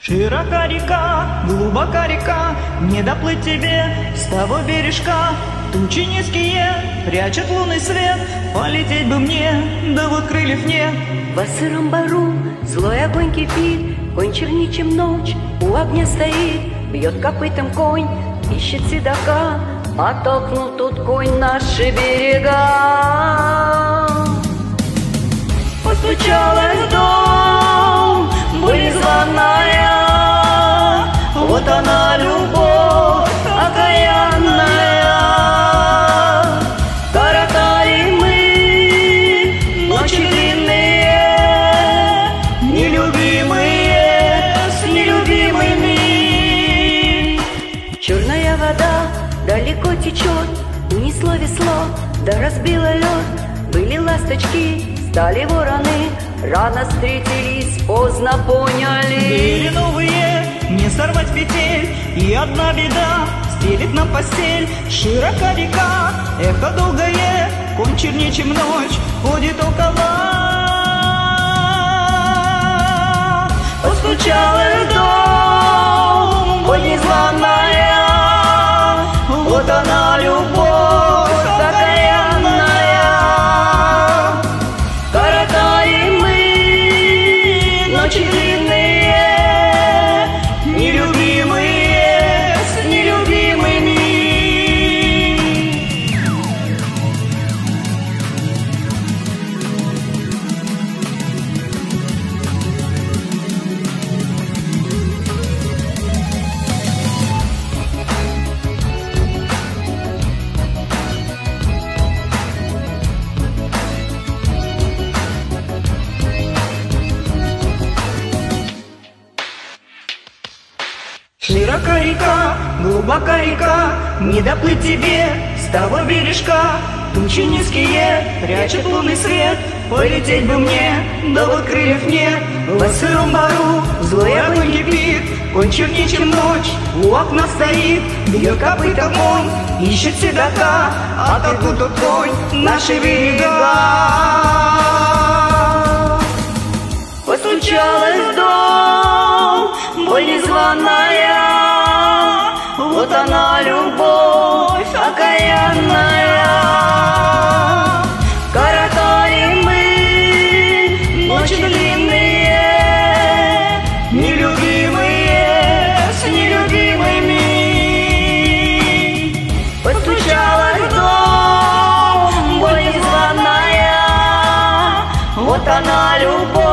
Широка река, глубока река, не доплыть тебе с того бережка. Тучи низкие прячут лунный свет, полететь бы мне, да вот крыльев нет. Во сыром бару злой огонь кипит, конь чернее, чем ночь, у огня стоит. Бьет копытом конь, ищет седока, оттолкнул тут конь наши берега. Постучалась в дом, боль незваная, вот она, любовь окаянная. Коротали мы ночи длинные, нелюбимые с нелюбимыми. Черная вода далеко течет, унесло весло, да разбило лед. Были ласточки, стали вороны, рано встретились, поздно поняли. Были новые, не сорвать петель, и одна беда стелит нам постель. Широка река, эхо долгое, конь чернее, чем ночь, ходит около. Постучалась в дом, боль незваная, вот она, любовь окаянная. Коротали мы ночи длинные, нелюбимые с нелюбимыми. Широка река, глубока река, не доплыть тебе с того бережка. Тучи низкие прячут лунный свет, полететь бы мне, да вот крыльев нет. Во сыром бару злой огонь кипит, конь чернее, чем ночь, у окна стоит. Бьет копытом конь, ищет седока, а толкнут тут конь наши берега. Постучалась в дом, боль незваная, вот она, любовь окаянная. Коротали мы ночи длинные, нелюбимые с нелюбимыми. Постучалась в дом, боль незваная, вот она, любовь